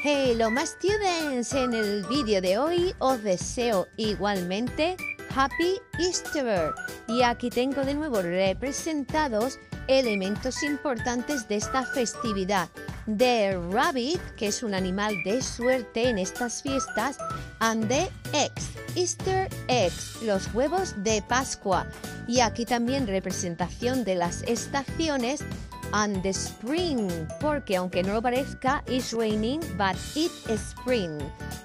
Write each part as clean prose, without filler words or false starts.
Hello my students, en el vídeo de hoy os deseo igualmente Happy Easter y aquí tengo de nuevo representados elementos importantes de esta festividad. The rabbit, que es un animal de suerte en estas fiestas, and the eggs, Easter eggs, los huevos de Pascua. Y aquí también representación de las estaciones, and the spring, porque aunque no lo parezca, it's raining, but it's spring.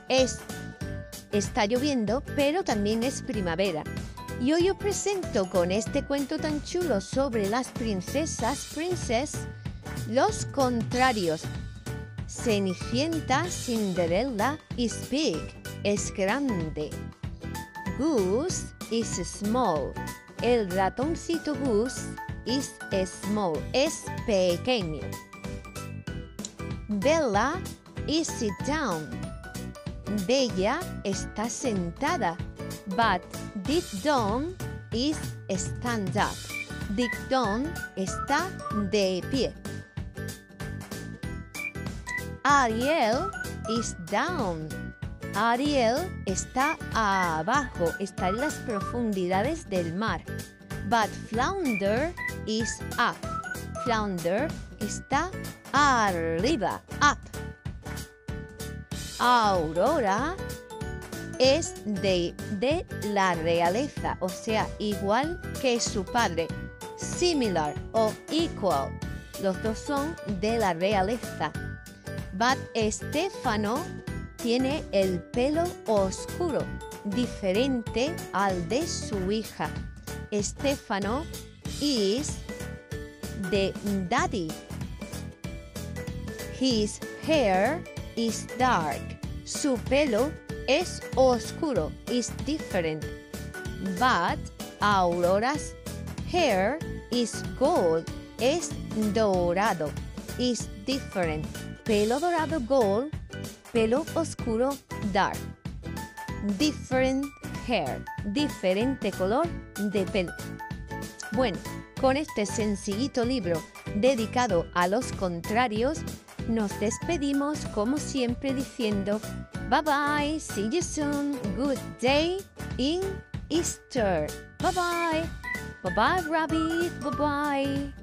Está lloviendo, pero también es primavera. Y hoy os presento con este cuento tan chulo sobre las princesas, los contrarios. Cenicienta, Cinderella, is big, es grande. Goose is small. El ratoncito Goose is small, es pequeño. Bella is sit down. Bella está sentada. But Dick Don is stand up. Dick Don está de pie. Ariel is down. Ariel está abajo, está en las profundidades del mar. But Flounder is up. Flounder está arriba, up. Aurora es de la realeza, o sea, igual que su padre. Similar o equal. Los dos son de la realeza. But Estefano tiene el pelo oscuro, diferente al de su hija. Estefano is the daddy. His hair is dark. Su pelo es oscuro, is different. But Aurora's hair is gold, es dorado, is different. Pelo dorado, gold. Pelo oscuro, dark. Different hair, diferente color de pelo. Bueno, con este sencillito libro dedicado a los contrarios, nos despedimos como siempre diciendo bye bye, see you soon, good day in Easter. Bye bye, bye bye rabbit, bye bye.